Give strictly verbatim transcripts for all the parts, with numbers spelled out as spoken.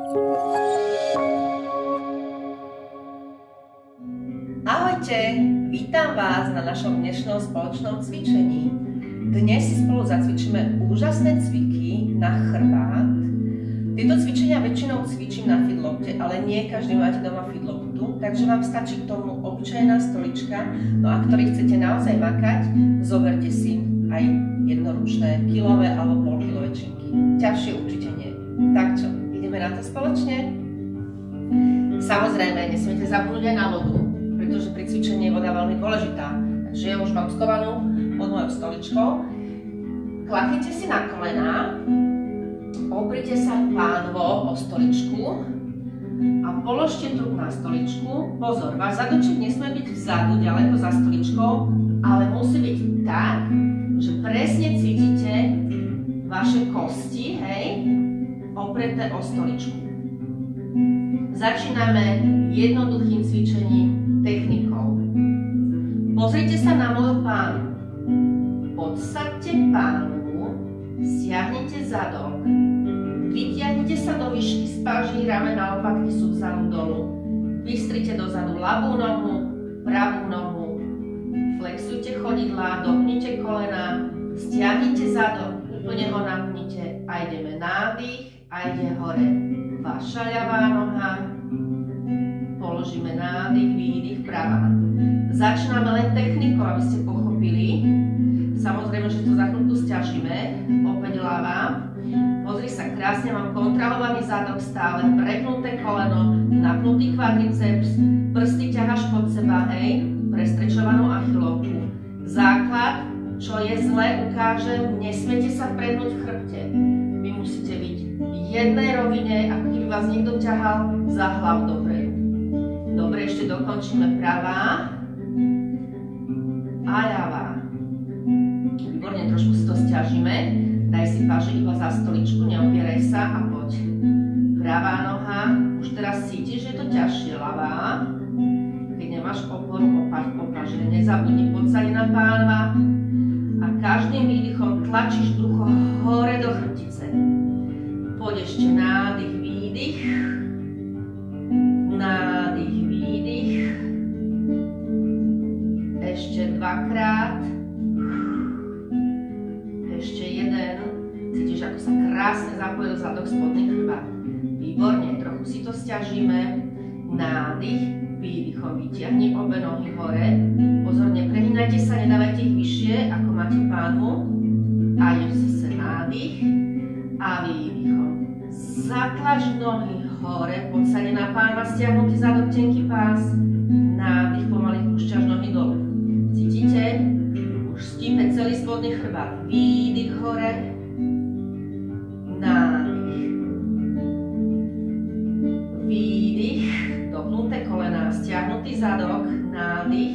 Ahojte, vítam vás na našom dnešnom spoločnom cvičení. Dnes si spolu zacvičíme úžasné cviky na chrbát. Tieto cvičenia väčšinou cvičím na feedlopte, ale nie každý máte doma feedloptu, takže vám stačí k tomu obyčajná stolička. No a ktorý chcete naozaj makať, zoberte si aj jednoručné kilové alebo polkilové činky. Ťažšie určite nie. Tak čo, ideme na to spoločne? Samozrejme, nesmiete zabudnúť aj na vodu, pretože pri cvičení je voda veľmi dôležitá. Takže ja už mám skovanú pod mojou stoličkou. Klaknite si na kolená, oprite sa pánovo o stoličku a položte trup na stoličku. Pozor, váš zadoček nesmie byť vzadu, ďaleko za stoličkou, ale musí byť tak, že presne cítite vaše kosti, hej, opreté o stoličku. Začíname jednoduchým cvičením, technikou. Pozrite sa na moju pánu. Podsaďte pánu, stiahnite zadok, vytiahnite sa do výšky z páží, ramena, lopatky sú vzadu dolu. Vystrite dozadu ľavú nohu, pravú nohu, flexujte chodidlá, dopnite kolena, stiahnite zadok, úplne ho napnite a ideme nádych a ide hore. Vaša ľavá noha, položíme nádych, výdych, pravá. Začíname len technikou, aby ste pochopili. Samozrejme, že to za chvíľku sťažíme. Opäť ľavá. Pozri sa, krásne mám kontrahovaný zadok stále, preknuté koleno, napnutý kvadriceps, prsty ťaháš pod seba, hej, prestrečovanú achilovku. Základ, čo je zle, ukážem, nesmiete sa prehnúť v chrbte. Vy musíte byť v jednej rovine, ako keby vás niekto ťahal za hlavu dopredu. Dobre, ešte dokončíme pravá a ľavá. Výborne, trošku si to sťažíme. Daj si páže iba za stoličku, neopieraj sa a poď. Pravá noha, už teraz cítiš, že je to ťažšie. Ľavá, keď nemáš oporu, opaže, nezabudni podsadená pánva a každým výdychom tlačíš brucho hore do chrbtice. Poď ešte nádych, výdych, nádych, výdych, ešte dvakrát, ešte jeden, cítiš, ako sa krásne zapojil zadok, spodný chrbát. Výborne, trochu si to sťažíme, nádych, výdychom vytiahni obe nohy hore, pozor, neprehýnajte sa, nedávajte ich vyššie, ako máte pánvu, a ideš zase nádych a výdychom. Zatlač nohy hore, podsadená pánva, stiahnutý zadok, tenký pás, nádych, pomaly púšťaš nohy dole. Cítite? Už stípe celý spodný chrbát. Výdych hore, nádych, výdych, dopnuté kolená, stiahnutý zadok, nádych,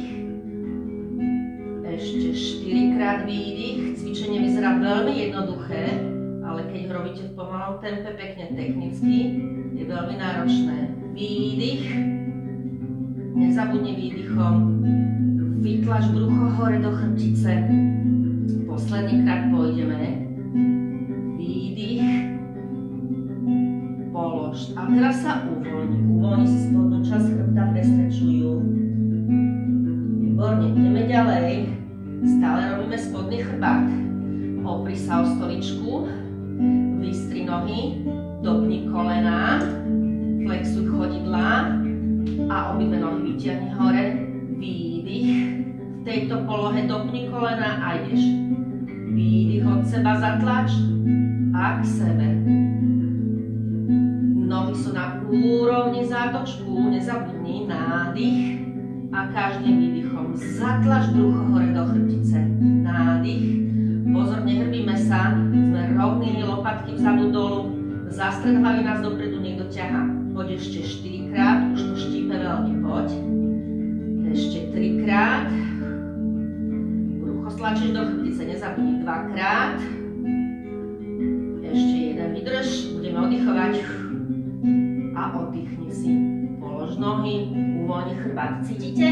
ešte štyrikrát výdych. Cvičenie vyzerá veľmi jednoduché, ale keď ho robíte v pomalom tempe, pekne technicky, je veľmi náročné. Výdych, nezabudni výdychom, vytlač brucho hore do chrbtice, posledný krát pôjdeme, výdych, polož a teraz sa uvoľni, uvoľni si spodnú časť chrbta, prestrečujú. Výborne, ideme ďalej, stále robíme spodný chrbát, opri sa o stoličku, vystri nohy, dopni kolená, flexuj chodidlá a obidve nohy vytiahni hore, výdych, v tejto polohe dopni kolena a ideš. Výdych od seba zatlač a k sebe. Nohy sú na úrovni zátočku, nezabudni, nádych a každým výdychom zatlač brucho hore do chrbtice. Nádych, pozor, nehrbíme sa, sme rovní, lopatky vzadu dolu, zastred hlavy nás dopredu niekto ťahá. Poď ešte štyrikrát, už to štípe veľmi, poď. Ešte trikrát. Brucho stlačíš do chrbtice, nezabudni dvakrát. Ešte jeden vydrž, budeme oddychovať. A oddychni si. Polož nohy, uvoľni chrbát. Cítite?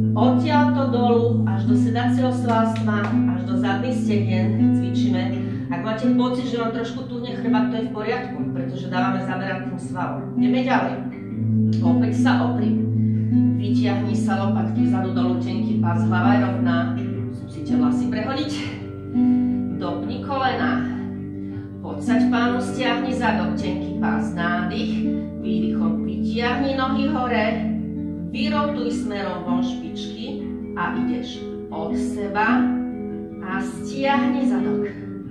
Odtiaľto dolu až do sedacieho svalstva, až do zadných stehien cvičíme. Ak Ak máte pocit, že vám trošku tuhne chrbát, to je v poriadku, pretože dávame zamerať tým svalom. Ideme ďalej. Opäť sa opri. Vytiahni sa lopatky vzadu dolu, tenký pás, hlava je rovná. Musíte vlasy prehodiť. Dopni kolena. Podsaď pánu, stiahni zadok, tenký pás, nádych. Výdychom vytiahni nohy hore. Vyrotuj smerom von špičky a ideš od seba a stiahni zadok.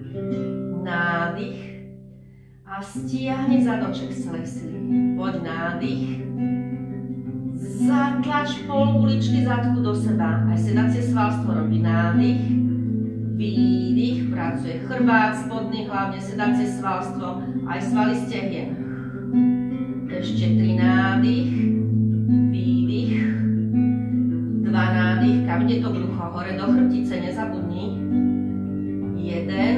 Nádych a stiahni zadoček z celej sily. Poď nádych. Zatlač pol guličky zadku do seba. Aj sedacie svalstvo robí nádych. Výdych. Pracuje chrbát, spodný, hlavne sedacie svalstvo. Aj svaly stehien. Ešte tri nádych. Výdych. Dva nádych. Kam ide to brucho? Hore do chrbtice. Nezabudni. Jeden.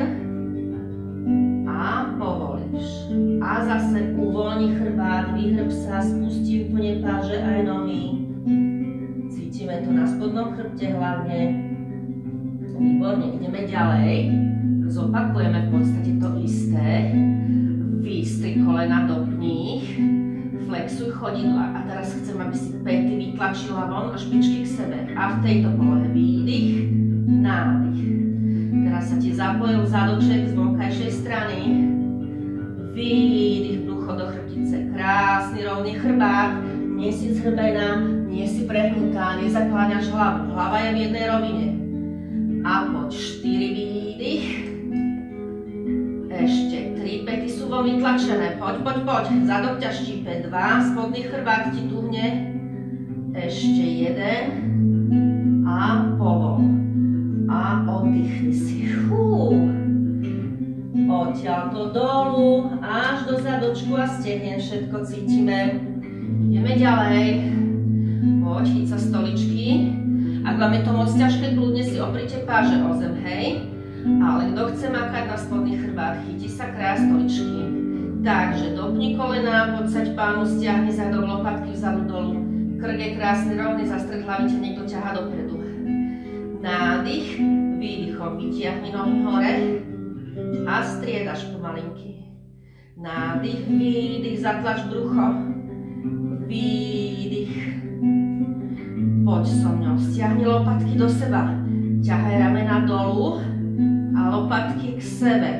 A povolíš. A zase uvoľni chrbát, vyhrb sa, spustí úplne páže aj nohy. Cítime to na spodnom chrbte hlavne. Výborne, ideme ďalej. Zopakujeme v podstate to isté. Vystri kolena do kníh. Flexuj chodidla. A teraz chcem, aby si päty vytlačila von a špičky k sebe. A v tejto polohe výdych, nádych. Teraz sa ti zapojil zádoček z vonkajšej strany. Výdych, brucho do chrbtice. Krásny, rovný chrbát. Nie si zhrbená, nie si prehnutá, nezakláňaš hlavu. Hlava je v jednej rovine. A poď štyri výdych. Ešte tri, päty sú von vytlačené. Poď, poď, poď. Zadok ťa štípe. Dva, spodný chrbát ti tuhne. Ešte jeden. A povol. A oddychni si. Fú. Odtiaľ to dolu, až do zadočku a stehien. Všetko cítime. Ideme ďalej. Poď, chyť sa stoličky. Ak vám je to moc ťažké, kľudne si oprite páže o zem, hej. Ale kto chce makať na spodný chrbát, chytí sa kraj stoličky. Takže dopni kolena, podsaď pánu, stiahni zadok, lopatky vzadu dolu. Krk je krásny, rovný, zastred hlavy ťa niekto ťahá dopredu. Nádych, výdychom vytiahni nohy hore a striedaš pomalinky. Nádych, výdych, zatlač brucho. Výdych. Poď so mňou, stiahni lopatky do seba. Ťahaj ramena dolu a lopatky k sebe.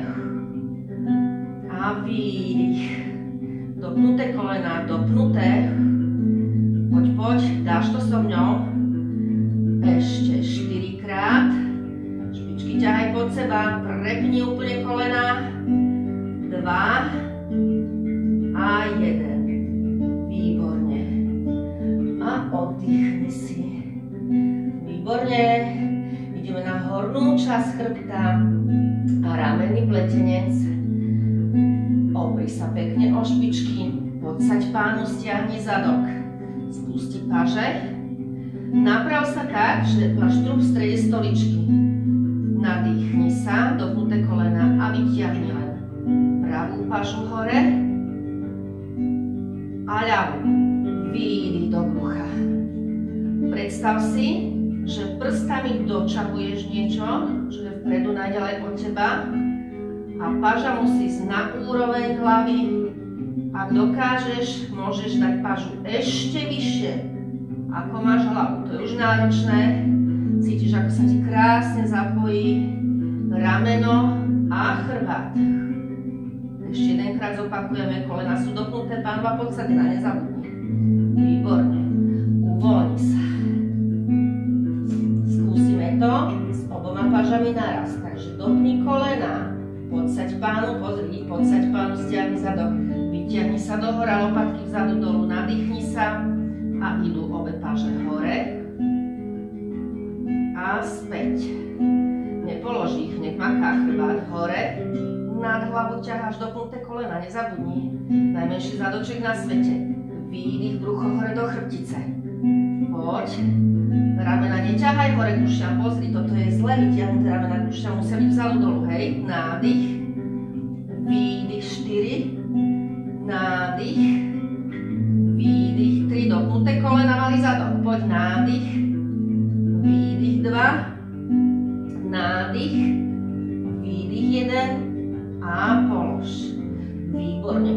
A výdych. Dopnuté kolená, dopnuté. Poď, poď, dáš to so mňou. Ešte štyrikrát. Špičky ťahaj pod seba, prepni úplne kolená. Dva. A jeden. Výborne. A oddychni si. Výborne. Ideme na hornú časť chrbta a ramenný pletenec. Opri sa pekne o špičky. Podsaď pánu, stiahni zadok. Spusti paže. Naprav sa tak, že máš trup v strede stoličky. Nadýchni sa, dopnuté kolena a vytiahni len pravú pažu hore a ľavú. Výdych do brucha. Predstav si, že prstami dočahuješ niečo, čo je vpredu najďalej od teba a paža musí ísť na úroveň hlavy. Ak dokážeš, môžeš dať pažu ešte vyššie, ako máš hlavu. To je už náročné. Cítiš, ako sa ti krásne zapojí rameno a chrbát. Ešte jedenkrát zopakujeme, kolena sú dopnuté, pánva podsadená, nezabudni. Výborne. Uvoľni sa. Skúsime to s oboma pažami naraz. Takže dopni kolena. Podsaď pánu, pozri, podsaď pánu, stiahni zadok. Vytiahni sa do hora, lopatky vzadu dolu, nadýchni sa a idú obe paže hore a späť. Nepolož ich, nech maká chrbát hore. Nad hlavu ťaháš dopnuté kolena, nezabudni. Najmenší zadoček na svete. Výdych, brucho hore do chrbtice. Poď. Ramena neťahaj hore k ušiam. Pozri, toto je zle vytiahnuté ramena k ušiam. Musia byť vzadu dolu, hej. Nádych. Výdych štyri. Nádych. Výdych tri. Dopnuté kolena, malý zadok. Poď, nádych. Výdych dva. Nádych. Výdych jeden.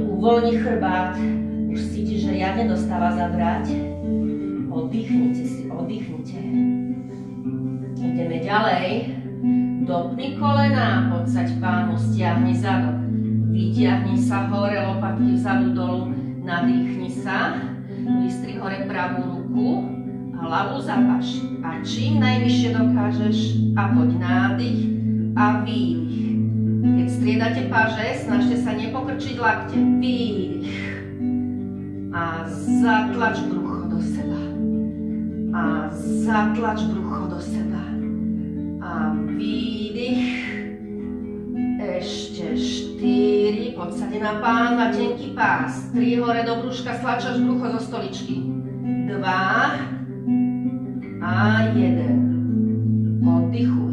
uvoľni chrbát. Už cítiš, že riadne dostáva zabrať. Oddychnite si, oddychnite. Ideme ďalej. Dopni kolena, podsaď pánu, stiahni zadok. Vytiahni sa hore, lopatky vzadu dolu, nadýchni sa. Vystri hore pravú ruku, hlavu zapaš. A čím najvyššie dokážeš, a poď nádych a výdych. Keď striedate paže, snažte sa nepokrčiť lakte. Výdych. A zatlač brucho do seba. A zatlač brucho do seba. A výdych. Ešte štyri. Podsadená pánva, tenký pás. Tri hore do brúška, stlačaš brucho zo stoličky. Dva. A jeden. Oddychuj.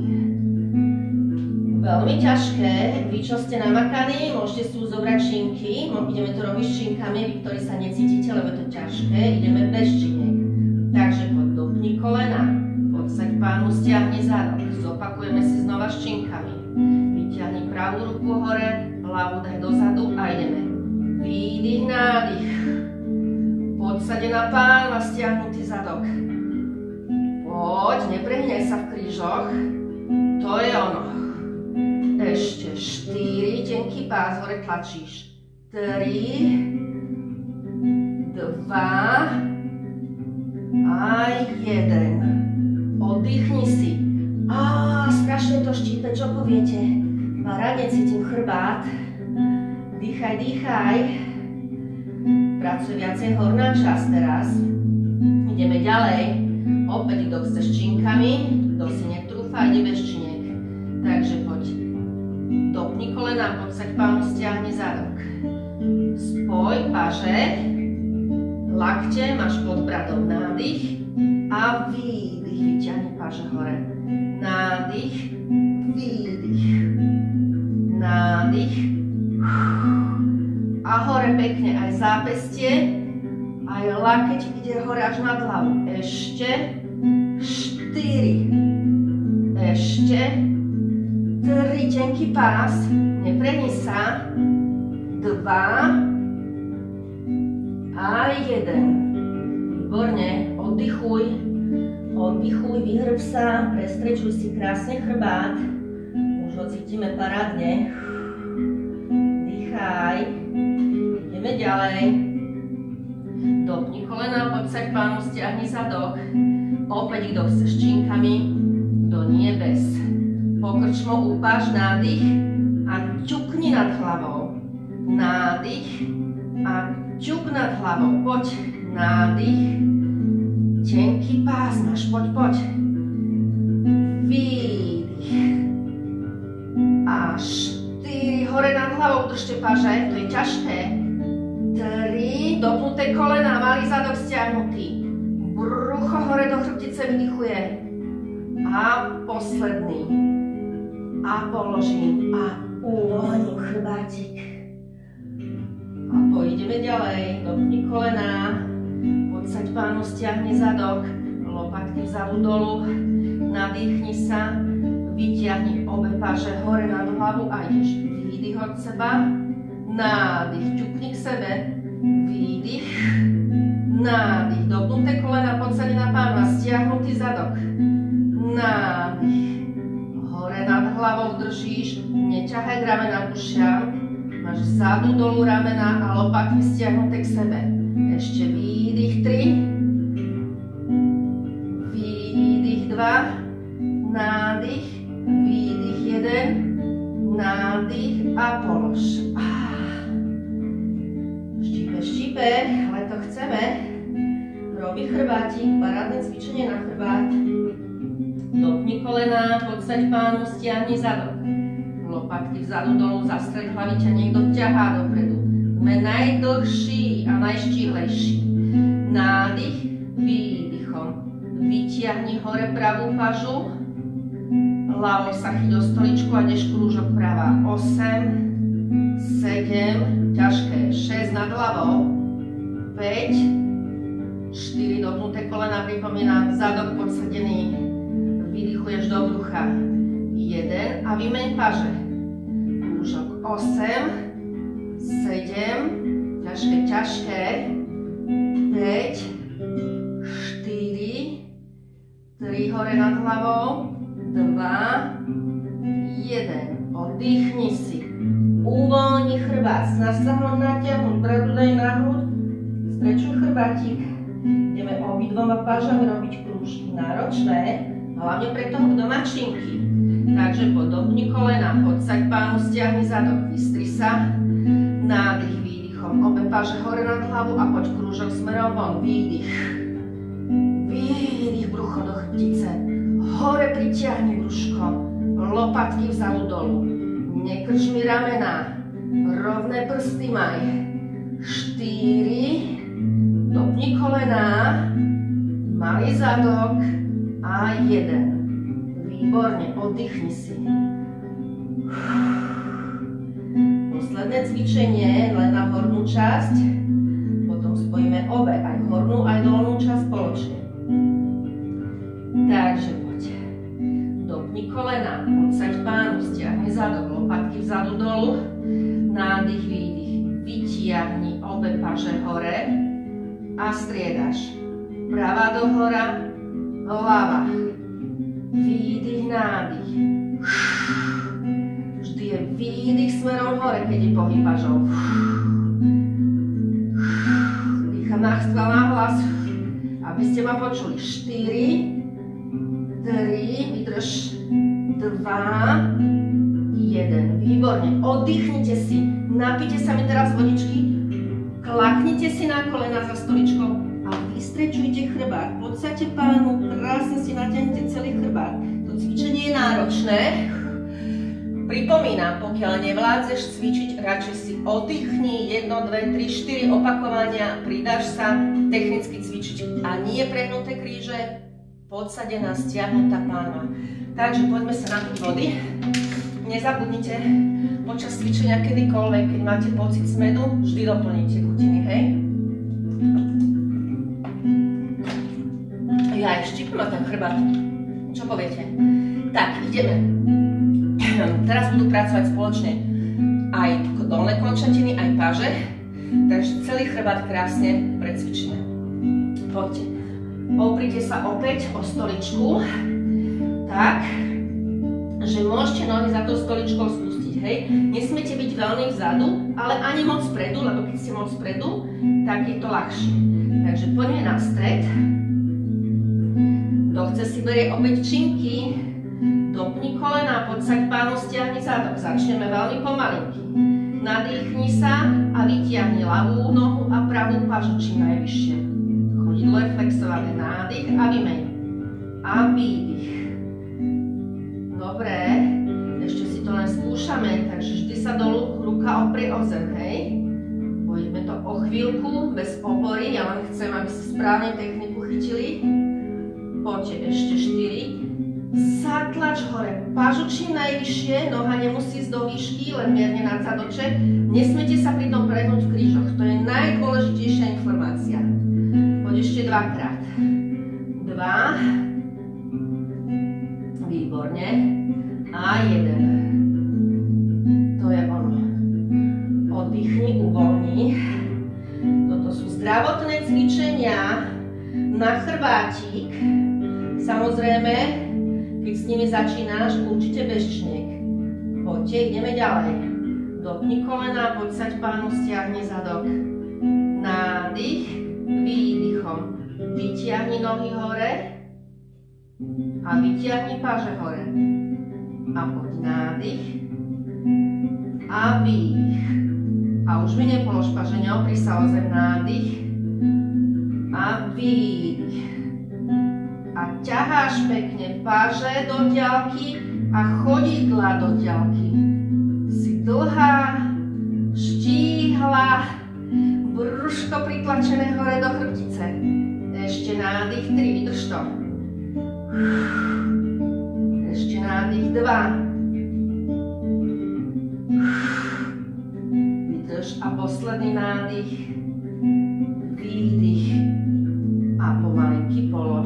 Veľmi ťažké. Vy, čo ste namakaní, môžete si zobrať činky. Ideme to robiť s činkami, vy, ktorí sa necítite, lebo je to ťažké. Ideme bez činiek. Takže poď dopni kolena. Podsaď pánu, stiahni zadok. Zopakujeme si znova s činkami. Vyťahni pravú ruku hore, hlavu daj dozadu a ideme. Výdych, nádych. Podsadená pánva, stiahnutý zadok. Poď, neprehnaj sa v krížoch. To je ono. Ešte štyri, tenký pás, hore tlačíš. Tri, dva a jeden. Oddychni si. Á, strašne to štípe, čo poviete? Parádne cítim chrbát. Dýchaj, dýchaj. Pracuje viacej horná časť teraz. Ideme ďalej. Opäť, kto chce s činkami, kto si netrúfa, ide bez činiek. Takže poď. Dopni kolena, podsaď pánu, stiahni zadok. Spoj paže. Lakte, máš pod bradom nádych a výdych. Vyťahni paže hore. Nádych, výdych. Nádych. A hore pekne aj zápestie. Aj lakeť ide hore až nad hlavu. Ešte. Štyri. Ešte. Tri, tenký pás. Neprehni sa. Dva. A jeden. Výborne. Oddychuj. Oddychuj, vyhrb sa. Prestrečuj si krásne chrbát. Už ho cítime parádne. Dýchaj. Ideme ďalej. Dopni kolena, podsaď pánu, stiahni zadok. Opäť, kto chce s činkami, kto nie bez. Pokrčmo upáš, nádych a ťukni nad hlavou. Nádych a ťuk nad hlavou. Poď, nádych. Tenký pás máš, poď, poď. Výdych. A štyri, hore nad hlavou držte paže, to je ťažké. Tri, dopnuté kolena, malý zadok stiahnutý. Brucho hore do chrbtice vydychuje. A posledný. A položím a uvoľním chrbátik. A pôjdeme ďalej. Dopni kolena. Podsaď pánu, stiahni zadok. Lopatky vzadu dolu. Nadýchni sa. Vytiahni obe paže hore nad hlavu a ideš. Výdych od seba. Nádych. Ťukni k sebe. Výdych. Nádych. Dopnuté kolena, podsadená pánva. Stiahnutý zadok. Nádych. Hore nad hlavou držíš, neťahaj ramena k ušiam, máš vzadu dolu ramena a lopatky stiahnuté k sebe. Ešte výdych tri, výdych dva, nádych, výdych jeden, nádych a polož. Štípe, štípe, ale to chceme. Robí chrbátik, parádne cvičenie na chrbát. Dopni kolena, podsaď pánu, stiahni zadok. Lopatky vzadu dolu, zastred hlavy ťa niekto ťahá dopredu. Sme najdlhší a najštíhlejší. Nádych, výdychom. Vytiahni hore pravú pažu. Hlavou sa chyť do stoličku a ideš krúžok pravá. osem, sedem, ťažké, šesť nad hlavou. päť, štyri, dopnuté kolena, pripomínam, zadok podsadený. Vydychuješ do brucha. jeden a vymeň paže. Krúžok osem, sedem, ťažké, ťažké, päť, štyri, tri hore nad hlavou, dva, jeden. Oddychni si. Uvoľni chrbát. Snaž sa ho natiahnuť. Predu daj na hrud. Strečuj chrbátik. Ideme obidvoma pážami robiť krúžky. Náročné, hlavne pre toho, kto má činky. Takže podobni kolena. Podsaď pánu, stiahni zadok. Vystri sa. Nádych, výdychom. Obe páže hore nad hlavu a poď krúžok smerom von. Výdych. Výdych, brucho do chrbtice. Hore pritiahni brúško. Lopatky vzadu dolu. Nekrč mi ramená. Rovné prsty maj. štyri. Dopni kolená. Malý zadok. A jeden. Výborne, oddychni si. Posledné cvičenie len na hornú časť. Potom spojíme obe, aj hornú, aj dolnú časť spoločne. Takže poď. Dopni kolena, podsaď pánu, stiahni zadok, lopatky vzadu dolu. Nádych, výdych. Vytiahni obe paže hore a striedaš. Pravá dohora, ľava. Výdych, nádych. Vždy je výdych smerom hore, keď je pohyb pažou. Dýcham na chval na hlas, aby ste ma počuli. štyri, tri, vydrž, dva, jeden. Výborne, oddychnite si. Napite sa mi teraz vodičky. Klaknite si na kolena za stoličkou a vystrečujte chrbát. Podsaďte pánu, krásne si natiahnite celý chrbát. To cvičenie je náročné. Pripomínam, pokiaľ nevládzeš cvičiť, radšej si oddychni jedno, dve, tri, štyri opakovania, pridáš sa technicky cvičiť a nie prehnuté kríže, podsadená, stiahnutá pána. Takže poďme sa napiť vody. Nezabudnite počas cvičenia kedykoľvek, keď máte pocit smedu, vždy doplníte tekutiny, hej? Ja štípim ma ten chrbát. Čo poviete? Tak, ideme. Teraz budú pracovať spoločne aj dolné končatiny, aj páže. Takže celý chrbát krásne precvičíme. Poďte. Oprite sa opäť o stoličku. Tak, že môžete nohy za tou stoličkou spustiť, hej? Nesmiete byť veľmi vzadu, ale ani moc vpredu, lebo keď ste moc vpredu, tak je to ľahšie. Takže poďme na stred. Kto chce si berie opäť činky, dopni kolena, podsaď pánu, stiahni zadok. Začneme veľmi pomalinky. Nadýchni sa a vytiahni ľavú nohu a pravú pažu čím najvyššie. Chodidlo je flexované. Nádych a vymeň. A výdych. Dobre, ešte si to len skúšame, takže vždy sa dolu ruka oprie o zem, hej? Poďme to o chvíľku, bez opory, ja len chcem, aby ste správne techniku chytili. Poďte, ešte štyri. Zatlač hore, pážu čím najvyššie, noha nemusí ísť do výšky, len mierne nad zadoček. Nesmiete sa pri tom prehnúť v krížoch, to je najdôležitejšia informácia. Poď ešte dvakrát. Dva. Výborne. A jeden. To je ono. Oddychni, uvoľni. Toto sú zdravotné cvičenia na chrbátik. Samozrejme, keď s nimi začínaš, určite bez čniek. Poďte, ideme ďalej. Dopni kolena, podsaď pánu, stiahni zadok. Nádych, výdychom. Vytiahni nohy hore. A vytiahni páže hore. A poď nádych. A výdych. A už mi nepolož páže, neopri sa o zem. Nádych. A výdych. A ťaháš pekne páže do diaľky a chodidla do diaľky. Si dlhá, štíhla, brúško pritlačené hore do chrbtice. Ešte nádych, tri, vydrž to. Ešte nádych, dva. Vydrž a posledný nádych. Výdych. A pomalinky polož.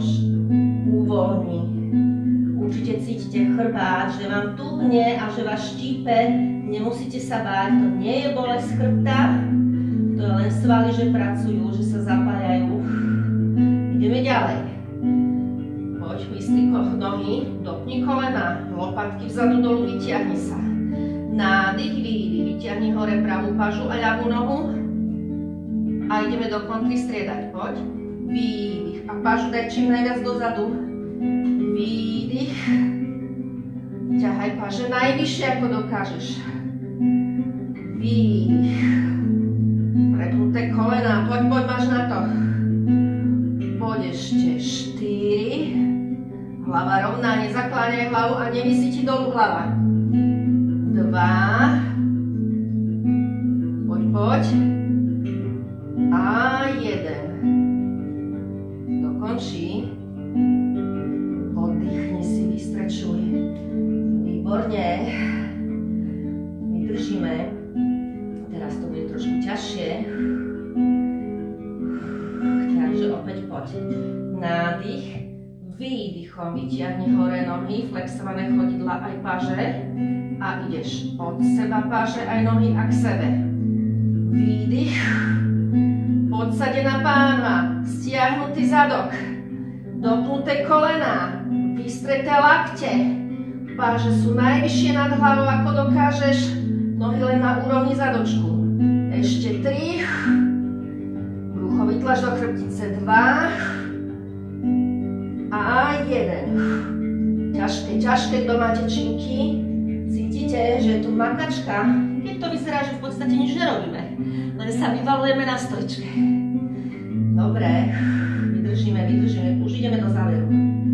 Uvoľni. Určite cítite chrbát, že vám tuhne a že vás štípe. Nemusíte sa báť, to nie je bolesť chrbta, to je len svaly, že pracujú, že sa zapájajú. Ideme ďalej. Poď, vystri nohy, dopni kolena, lopatky vzadu dolu, vytiahni sa. Nádych, výdych, vytiahni hore pravú pažu a ľavú nohu. A ideme do kontry striedať, poď. Výdych a pažu daj čím najviac dozadu. Výdych. Ťahaj paže najvyššie, ako dokážeš. Výdych. Prepnuté kolena, poď, poď, máš na to. Poď ešte štyri. Hlava rovná, nezakláňaj hlavu a nevisí ti dolu hlava. Dva. Poď, poď. A jeden. Dokončí. Oddychni si, vystrečuj. Výborne. Vydržíme. Teraz to bude trošku ťažšie. Takže opäť poď. Nádych. Výdychom vytiahni hore nohy, flexované chodidla aj paže. A ideš od seba paže aj nohy a k sebe. Výdych. Podsadená pánva. Stiahnutý zadok. Dopnuté kolená. Vystreté lakte. Páže sú najvyššie nad hlavou, ako dokážeš. Nohy len na úrovni zadočku. Ešte tri. Brucho vytlač do chrbtice. Dva. A jeden. Ťažké, ťažké, kto máte činky. Cítite, že je tu makačka. Keď to vyzerá, že v podstate nič nerobíme. Len sa vyvalujeme na stoličke. Dobre. Vydržíme, vydržíme. Už ideme do záveru.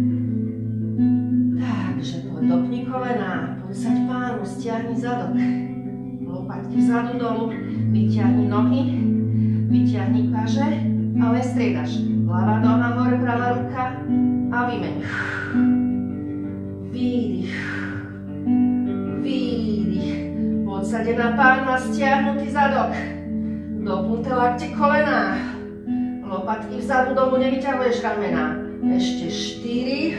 Takže poď, dopni kolená. Podsaď pánu, stiahni zadok. Lopatky vzadu dolu. Vyťahni nohy. Vyťahni paže. Ale striedaš. Ľavá noha hore, pravá ruka. A vymeň. Výdych. Výdych. Podsadená pánva, stiahnutý zadok. Dopnuté lakte kolená. Lopatky vzadu dolu, nevyťahuješ ramená. Ešte štyri.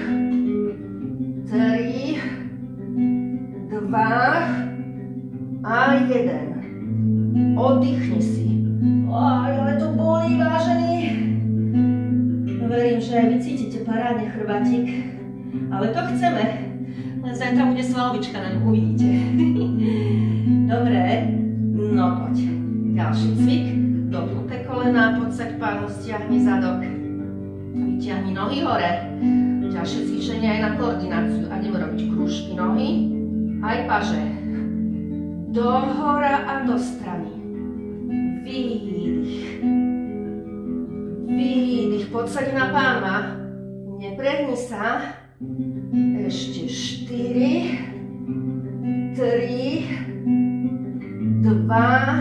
tri. dva. A jeden. Oddychni si. Oj, ale to bolí, vážený. Verím, že aj vy cítite parádne chrbátik. Ale to chceme. Len zajtra bude svalovička, na ňu uvidíte. Dobre. No poď. Ďalší cvik. Dopnuté kolená, podsaď pánu, stiahni zadok. Vyťahni nohy hore. Ďalšie cvičenie aj na koordináciu. A ideme robiť krúžky nohy. Aj paže. Do hora a do strany. Výdych. Výdych. Podsadená pánva. Neprehni sa. Ešte štyri. tri. dva.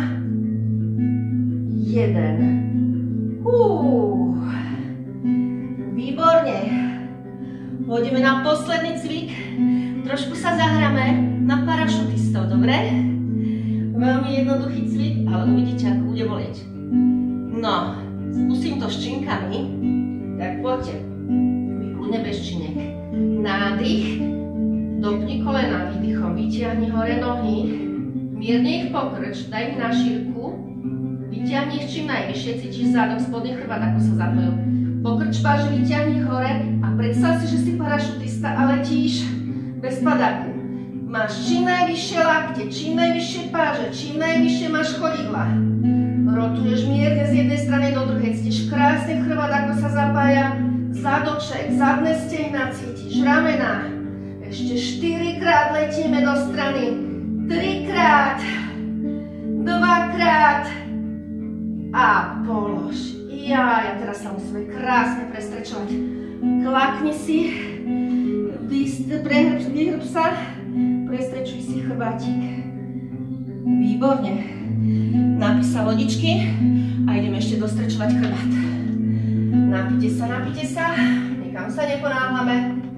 jeden. Hú. Výborne. Pôjdeme na posledný cvik. Trošku sa zahráme na parašutistov, dobre? Veľmi jednoduchý cvik, ale uvidíte, ako bude bolieť. No, skúsim to s činkami. Tak poďte. Kľudne bez činiek. Nádych. Dopni kolena výdychom. Vytiahni hore nohy. Mierne ich pokrč. Daj ich na šírku. Vytiahni ich čím najvyššie. Cítiš zadok, spodný chrbát, ako sa zapojil. Pokrč páže, vytiahni hore a predstav si, že si parašutista a letíš bez padáku. Máš čím najvyššie lakte, čím najvyššie páže, čím najvyššie máš chodidla. Rotuješ mierne z jednej strany do druhej, cítiš krásne chrbát, ako sa zapája zadoček, zadné stehná, cítiš ramená. Ešte štyrikrát letíme do strany, trikrát, dvakrát a polož. Ja, ja teraz sa musíme krásne prestrečovať. Klakni si, vyhrb sa, prestrečuj si chrbátik. Výborne. Napí sa lodičky a ideme ešte dostrečovať chrbát. Napíte sa, napíte sa, nikam sa neponáhľame.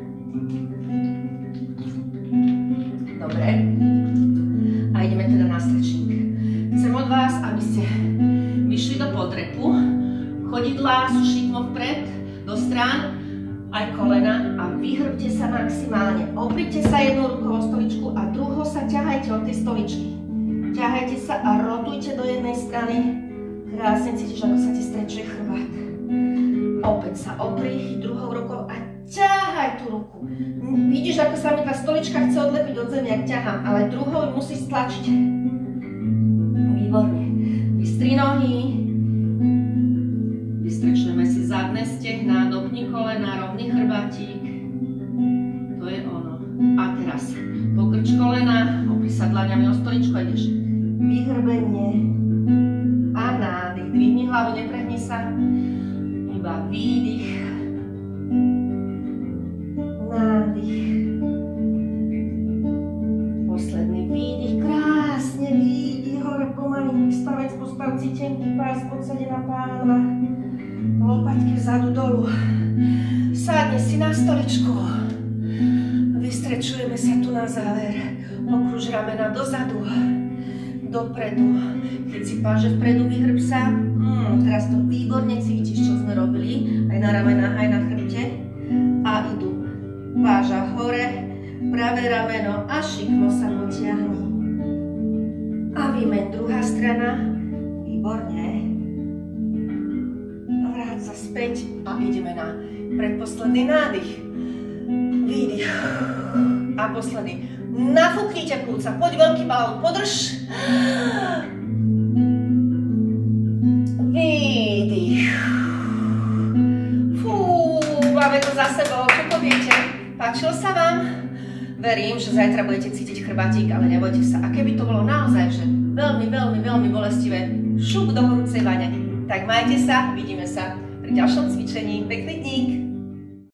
Dobre. A ideme teda na strečník. Chcem od vás, aby ste vyšli do podrepu. Chodidlá sú šikmo vpred, do strán, aj kolena a vyhrbte sa maximálne. Oprite sa jednou rukou o stoličku a druhou sa ťahajte od tej stoličky. ťahajte sa a rotujte do jednej strany. Krásne cítiš, ako sa ti strečuje chrbát. Opäť sa opri, chyť druhou rukou a ťahaj tú ruku. Vidíš, ako sa mi tá stolička chce odlepiť od zemi, ak ťahám, ale druhou musíš stlačiť. Výborne. Vystri nohy. Vystrečujeme si zadné stehná, dopni kolena, rovný chrbátik. To je ono. A teraz pokrč kolena, opri sa dlaňami o stoličku a ideš vyhrbenie a nádych. Dvihni hlavu, neprehni sa. Iba výdych. Nádych. Posledný výdych. Krásne výdych. Hore pomaly. Stavec postavci, tenký pás, podsadená pánva. Lopatky vzadu dolu. Sadni si na stoličku. Vystrečujeme sa tu na záver. Okruž ramena dozadu. Dopredu. Keď si páže vpredu, vyhrb sa. Mm, teraz to výborne cítiš, čo sme robili. Aj na ramenách, aj na chrbte. A idú. Páža hore. Pravé rameno a šikmo sa potiahni. A vymeň druhá strana. Výborne. Vráť sa späť a ideme na predposledný nádych. Výdych. A posledný. Nafúknite plúca. Poď veľký balón. Podrž. Výdych. Fú, máme to za sebou. Čo poviete? Páčilo sa vám? Verím, že zajtra budete cítiť chrbátik, ale nebojte sa. A keby to bolo naozaj, že veľmi, veľmi, veľmi bolestivé, šup do horúcej vane. Tak majte sa, vidíme sa pri ďalšom cvičení. Pekný dník.